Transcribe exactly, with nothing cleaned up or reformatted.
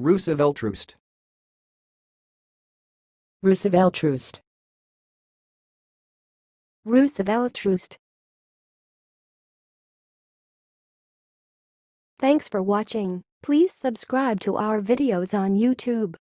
rooseveltroost, rooseveltroost, rooseveltroost. Thanks for watching. Please subscribe to our videos on YouTube.